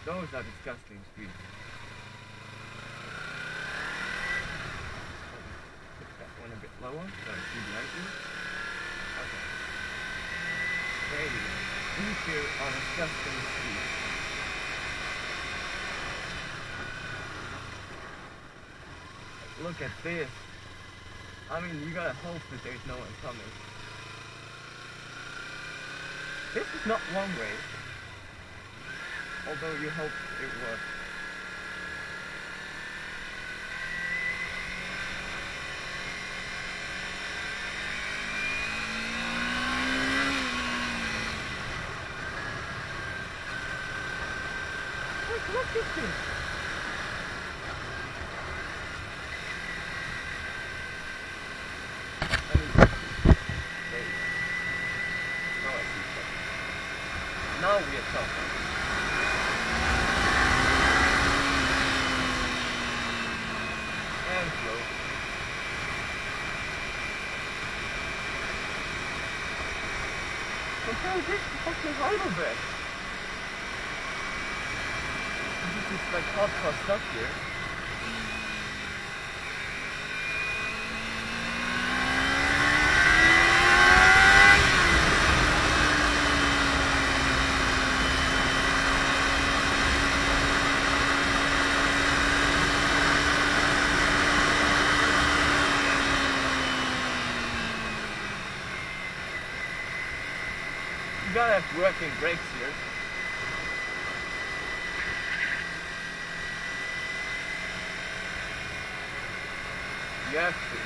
Those are disgusting streets. Put that one a bit lower so I see behind you. Okay. There you go. These here are disgusting streets. Look at this. I mean, you gotta hope that there's no one coming. This is not one way. Although you hope it was. Look at this! Now we are talking. And slow. Compare this to fucking Heidelberg. This is like hardcore stuff here. You gotta have working brakes here. You have to.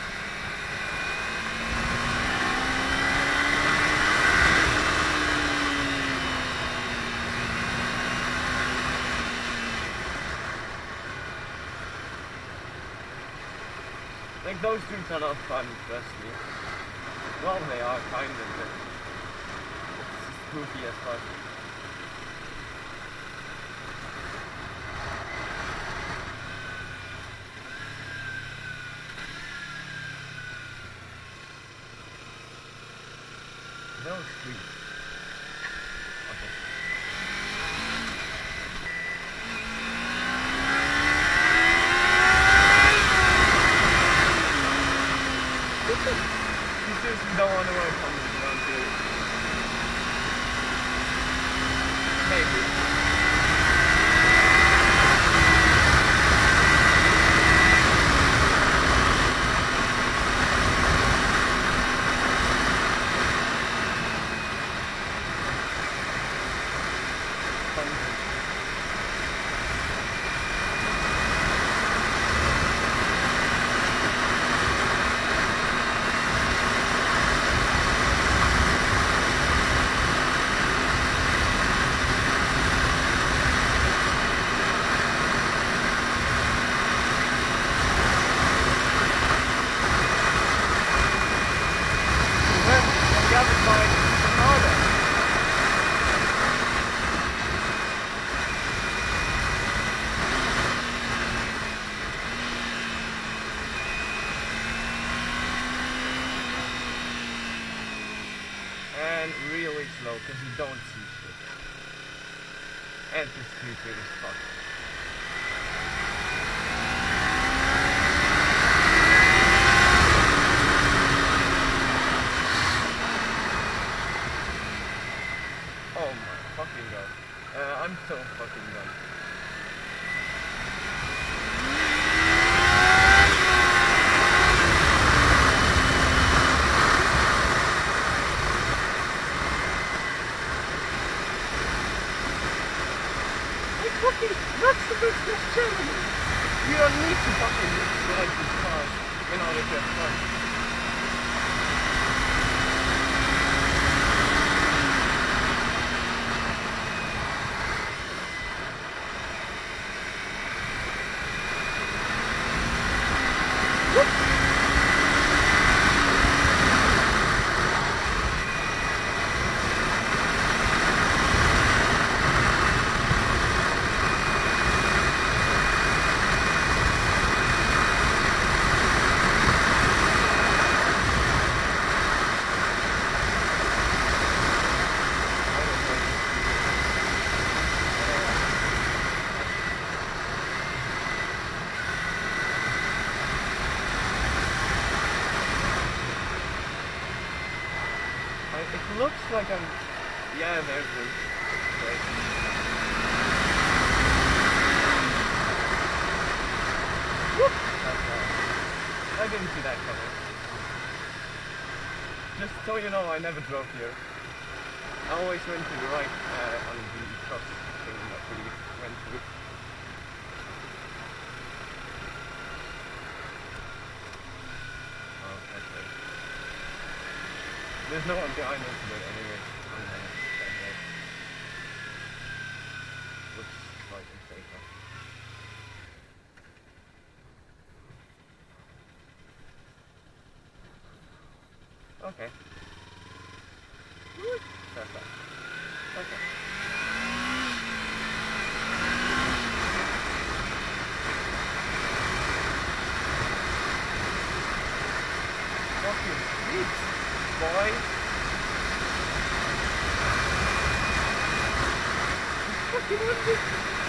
Like those streets are not fun, trust me. Well, they are kind of, but it's goofy as fuck. Those streets. Okay. You seriously don't want to work on this around here. Maybe. And really slow because you don't see shit. And the street here is fucked. Oh my fucking god. I'm so fucking done. Fucking, that's the business challenge. You don't need to fucking ride this car in order to have fun. It looks like I'm... Yeah, there's Bruce. Great. Whoop! That's right. I didn't see that coming. Just so you know, I never drove here. I always went to the right on the cross thing that we went through. Oh, that's right. There's no one behind us, but anyway, I'm gonna stand there. Looks slightly safer. Okay. Perfect. Okay. Fucking sweet, boy. Fucking wonderful.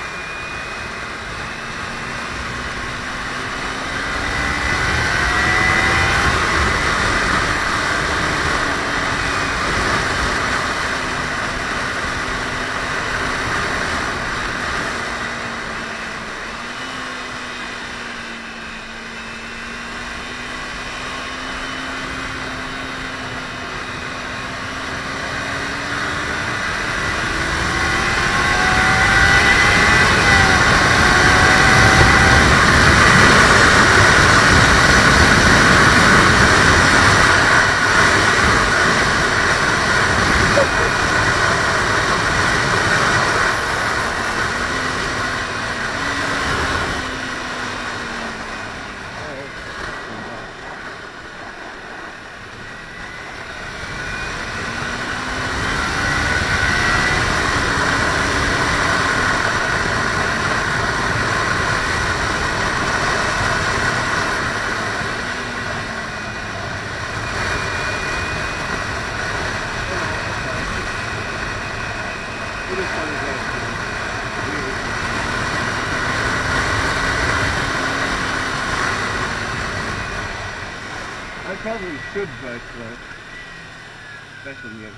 I probably should vote for special year.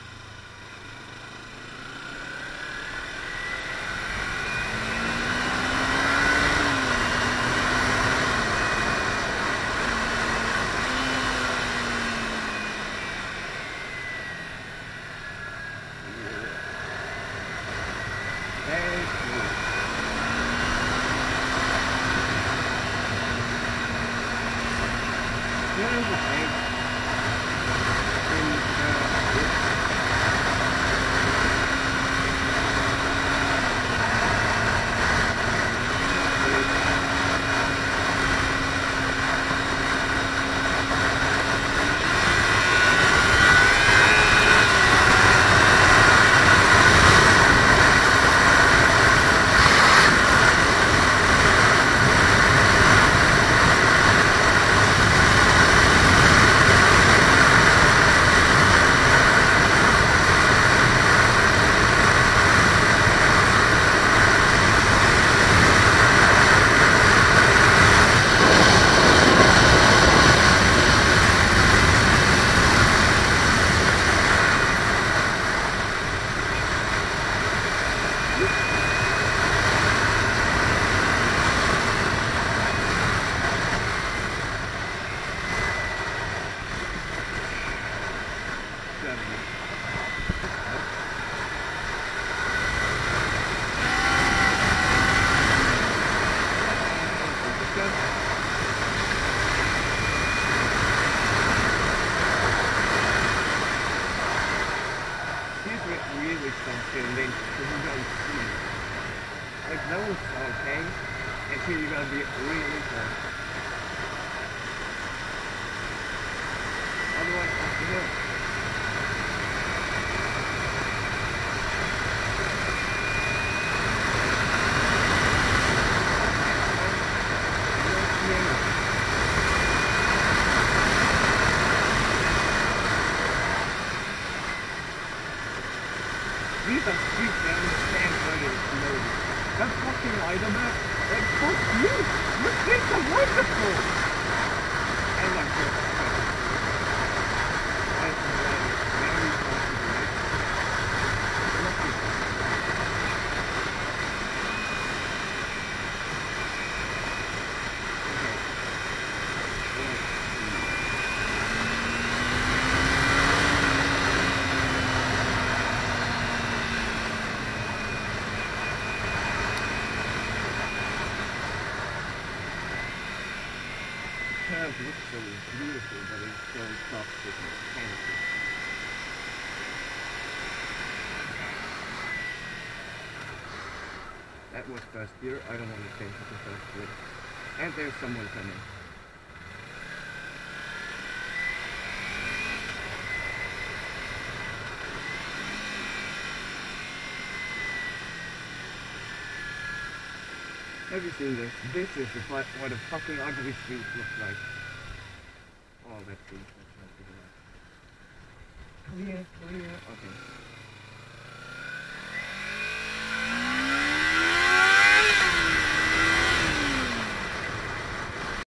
Like those okay, until you're gonna be really cold. Otherwise, what's the hill? These are streets that understand where they're loaded. That fucking item there, like, fuck you! Your streets are wonderful! I like this. Nice and very doesn't look so beautiful, but it's so soft with its canopy. That was first gear. I don't want to change it to first gear. And there's someone coming. Have you seen this? This is what a fucking ugly street looks like. Oh, let's see. Let's not do that. Clear, clear. Okay.